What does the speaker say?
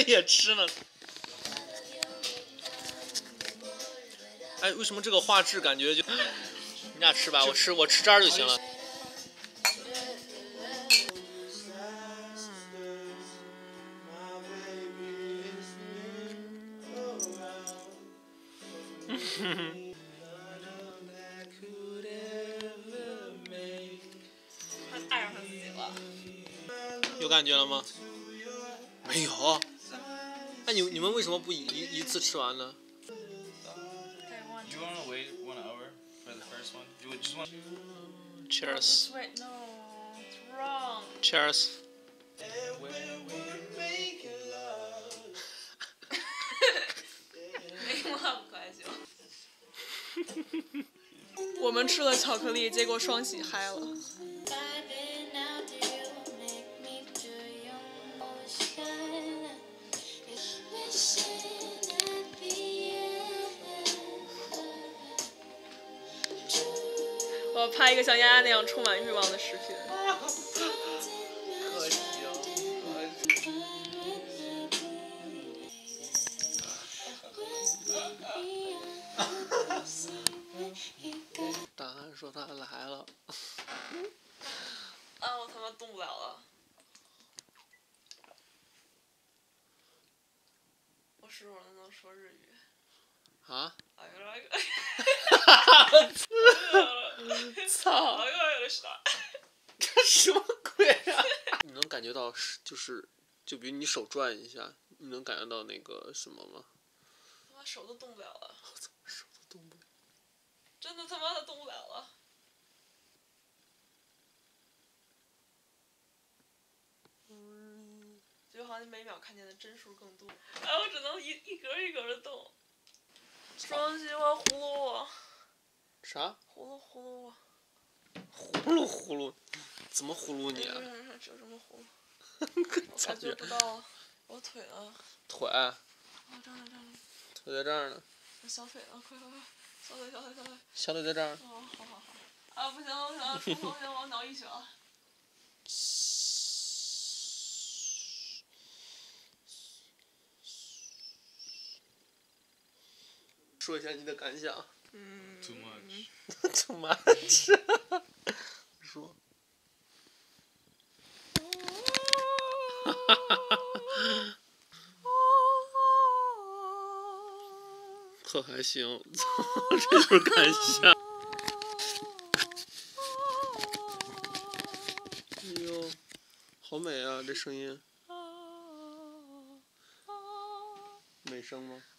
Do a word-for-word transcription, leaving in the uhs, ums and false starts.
也吃呢。哎，为什么这个画质感觉就？你俩吃吧，我吃我吃渣儿就行了。 他爱上他自己了。 有感觉了吗？没有。那你你们为什么不一一一次吃完呢 You wanna wait one hour for the first one? You would just want. ？Cheers. Wait, no, it's wrong. Cheers. 没什么不开心。我们吃了巧克力，结果双喜嗨了。我要拍一个像丫丫那样充满欲望的视频。 可行，大汉说他来了。 啊！我他妈动不了了。我是不是能说日语？ 啊？ 哎呀来个！ 操！这什么鬼啊？你能感觉到是就是，就比如你手转一下，你能感觉到那个什么吗？ 他妈手都动不了了。 我怎么手都动不了？ 真的他妈的动不了了。嗯，就好像每秒看见的帧数更多。哎，我只能一一格一格的动。双喜欢葫芦我。 啥？ 葫芦葫芦我。 葫芦葫芦，怎么葫芦你啊？ 就这么葫芦。我感觉不到了，我腿呢？ 腿。 啊，这儿呢，这儿呢。 腿在这儿呢。 我小腿呢？快快快！小腿，小腿，小腿。 小腿在这儿。 哦，好好好。啊，不行，不行，冲头行，我要脑溢血了。 说一下你的感想。 嗯。 Too much. Too much. 说。可还行，这就是感想。哎呦，好美啊，这声音。美声吗？